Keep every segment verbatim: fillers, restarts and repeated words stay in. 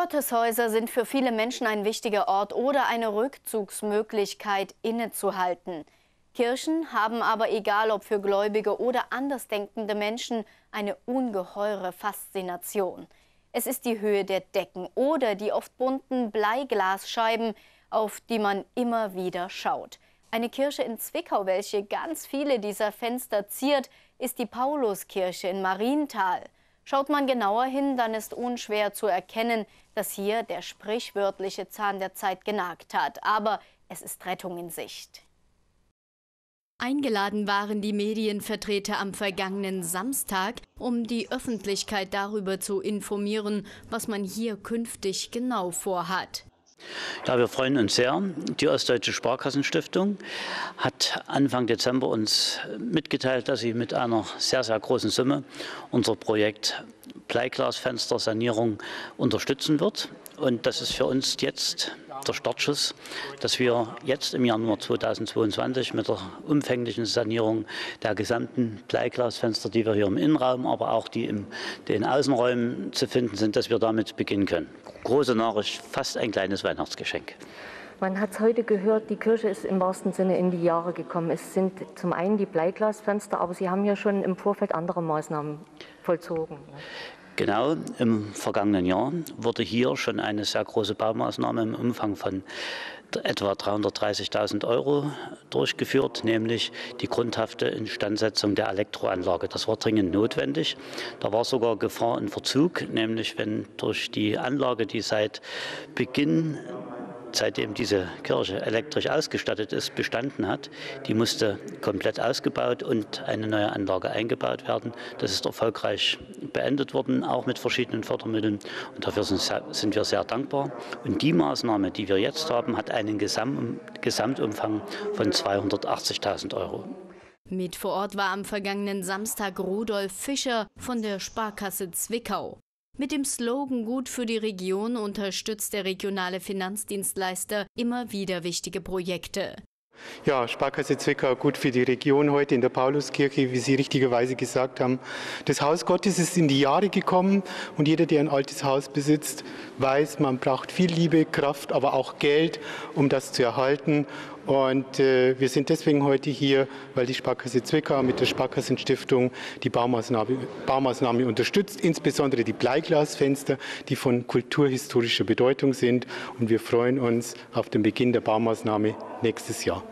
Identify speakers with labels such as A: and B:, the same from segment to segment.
A: Gotteshäuser sind für viele Menschen ein wichtiger Ort oder eine Rückzugsmöglichkeit, innezuhalten. Kirchen haben aber, egal ob für Gläubige oder andersdenkende Menschen, eine ungeheure Faszination. Es ist die Höhe der Decken oder die oft bunten Bleiglasscheiben, auf die man immer wieder schaut. Eine Kirche in Zwickau, welche ganz viele dieser Fenster ziert, ist die Pauluskirche in Marienthal. Schaut man genauer hin, dann ist unschwer zu erkennen, dass hier der sprichwörtliche Zahn der Zeit genagt hat. Aber es ist Rettung in Sicht. Eingeladen waren die Medienvertreter am vergangenen Samstag, um die Öffentlichkeit darüber zu informieren, was man hier künftig genau vorhat.
B: Ja, wir freuen uns sehr. Die Ostdeutsche Sparkassenstiftung hat Anfang Dezember uns mitgeteilt, dass sie mit einer sehr, sehr großen Summe unser Projekt Bleiglasfenstersanierung unterstützen wird. Und das ist für uns jetzt der Startschuss, dass wir jetzt im Januar zweitausendzweiundzwanzig mit der umfänglichen Sanierung der gesamten Bleiglasfenster, die wir hier im Innenraum, aber auch die in den Außenräumen zu finden sind, dass wir damit beginnen können. Große Nachricht, fast ein kleines Weihnachtsgeschenk.
C: Man hat es heute gehört, die Kirche ist im wahrsten Sinne in die Jahre gekommen. Es sind zum einen die Bleiglasfenster, aber Sie haben ja schon im Vorfeld andere Maßnahmen vollzogen.
B: Genau, im vergangenen Jahr wurde hier schon eine sehr große Baumaßnahme im Umfang von etwa dreihundertdreißigtausend Euro durchgeführt, nämlich die grundhafte Instandsetzung der Elektroanlage. Das war dringend notwendig. Da war sogar Gefahr in Verzug, nämlich wenn durch die Anlage, die seit Beginn seitdem diese Kirche elektrisch ausgestattet ist, bestanden hat. Die musste komplett ausgebaut und eine neue Anlage eingebaut werden. Das ist erfolgreich beendet worden, auch mit verschiedenen Fördermitteln. Und dafür sind wir sehr dankbar. Und die Maßnahme, die wir jetzt haben, hat einen Gesamtumfang von zweihundertachtzigtausend Euro.
A: Mit vor Ort war am vergangenen Samstag Rudolf Fischer von der Sparkasse Zwickau. Mit dem Slogan „Gut für die Region“ unterstützt der regionale Finanzdienstleister immer wieder wichtige Projekte.
D: Ja, Sparkasse Zwickau, gut für die Region heute in der Pauluskirche, wie Sie richtigerweise gesagt haben. Das Haus Gottes ist in die Jahre gekommen und jeder, der ein altes Haus besitzt, weiß, man braucht viel Liebe, Kraft, aber auch Geld, um das zu erhalten. Und äh, wir sind deswegen heute hier, weil die Sparkasse Zwickau mit der Sparkassenstiftung die Baumaßnahme, Baumaßnahme unterstützt, insbesondere die Bleiglasfenster, die von kulturhistorischer Bedeutung sind. Und wir freuen uns auf den Beginn der Baumaßnahme nächstes Jahr.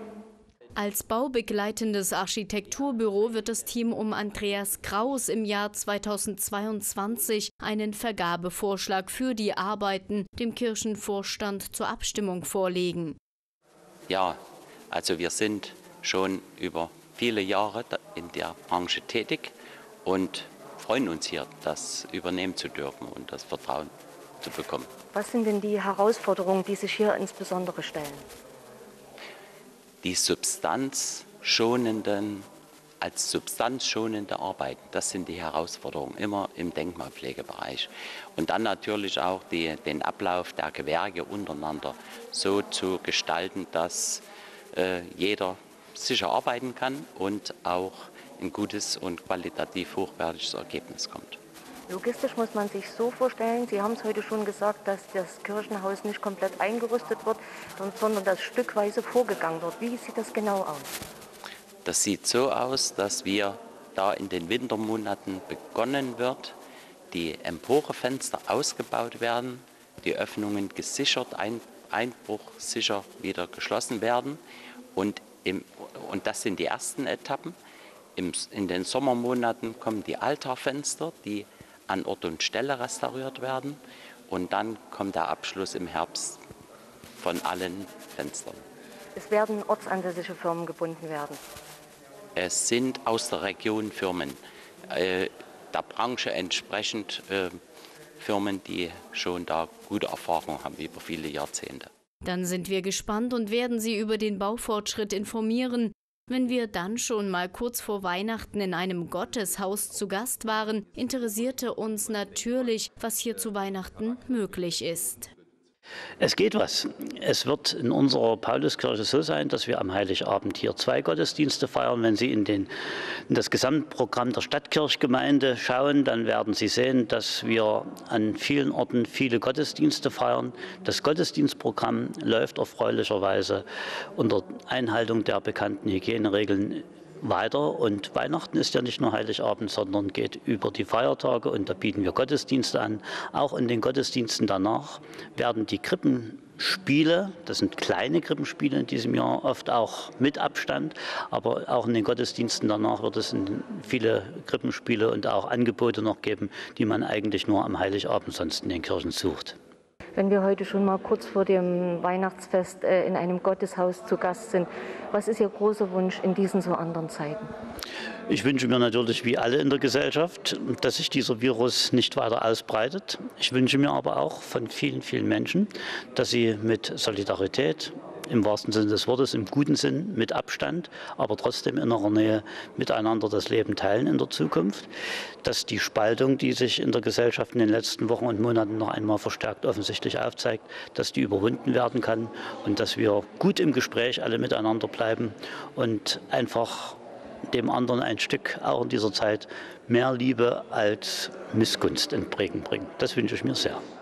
A: Als baubegleitendes Architekturbüro wird das Team um Andreas Kraus im Jahr zweitausendzweiundzwanzig einen Vergabevorschlag für die Arbeiten dem Kirchenvorstand zur Abstimmung vorlegen.
E: Ja, also wir sind schon über viele Jahre in der Branche tätig und freuen uns hier, das übernehmen zu dürfen und das Vertrauen zu bekommen.
C: Was sind denn die Herausforderungen, die sich hier insbesondere stellen?
E: Die substanzschonenden, als substanzschonende Arbeiten, das sind die Herausforderungen immer im Denkmalpflegebereich. Und dann natürlich auch die, den Ablauf der Gewerke untereinander so zu gestalten, dass äh, jeder sicher arbeiten kann und auch ein gutes und qualitativ hochwertiges Ergebnis kommt.
C: Logistisch muss man sich so vorstellen, Sie haben es heute schon gesagt, dass das Kirchenhaus nicht komplett eingerüstet wird, sondern dass stückweise vorgegangen wird. Wie sieht das genau aus?
E: Das sieht so aus, dass wir da in den Wintermonaten begonnen wird, die Emporefenster ausgebaut werden, die Öffnungen gesichert, ein, einbruchsicher wieder geschlossen werden. Und, im, und das sind die ersten Etappen. Im, in den Sommermonaten kommen die Altarfenster, die an Ort und Stelle restauriert werden. Und dann kommt der Abschluss im Herbst von allen Fenstern.
C: Es werden ortsansässige Firmen gebunden werden.
E: Es sind aus der Region Firmen, äh, der Branche entsprechend äh, Firmen, die schon da gute Erfahrung haben über viele Jahrzehnte.
A: Dann sind wir gespannt und werden Sie über den Baufortschritt informieren. Wenn wir dann schon mal kurz vor Weihnachten in einem Gotteshaus zu Gast waren, interessierte uns natürlich, was hier zu Weihnachten möglich ist.
B: Es geht was. Es wird in unserer Pauluskirche so sein, dass wir am Heiligabend hier zwei Gottesdienste feiern. Wenn Sie in, den, in das Gesamtprogramm der Stadtkirchgemeinde schauen, dann werden Sie sehen, dass wir an vielen Orten viele Gottesdienste feiern. Das Gottesdienstprogramm läuft erfreulicherweise unter Einhaltung der bekannten Hygieneregeln weiter, und Weihnachten ist ja nicht nur Heiligabend, sondern geht über die Feiertage, und da bieten wir Gottesdienste an. Auch in den Gottesdiensten danach werden die Krippenspiele, das sind kleine Krippenspiele in diesem Jahr, oft auch mit Abstand, aber auch in den Gottesdiensten danach wird es viele Krippenspiele und auch Angebote noch geben, die man eigentlich nur am Heiligabend sonst in den Kirchen sucht.
C: Wenn wir heute schon mal kurz vor dem Weihnachtsfest äh, in einem Gotteshaus zu Gast sind, was ist Ihr großer Wunsch in diesen so anderen Zeiten?
B: Ich wünsche mir natürlich, wie alle in der Gesellschaft, dass sich dieser Virus nicht weiter ausbreitet. Ich wünsche mir aber auch von vielen, vielen Menschen, dass sie mit Solidarität, im wahrsten Sinne des Wortes, im guten Sinn, mit Abstand, aber trotzdem in innerer Nähe miteinander das Leben teilen in der Zukunft. Dass die Spaltung, die sich in der Gesellschaft in den letzten Wochen und Monaten noch einmal verstärkt offensichtlich aufzeigt, dass die überwunden werden kann und dass wir gut im Gespräch alle miteinander bleiben und einfach dem anderen ein Stück, auch in dieser Zeit, mehr Liebe als Missgunst entgegenbringen. Das wünsche ich mir sehr.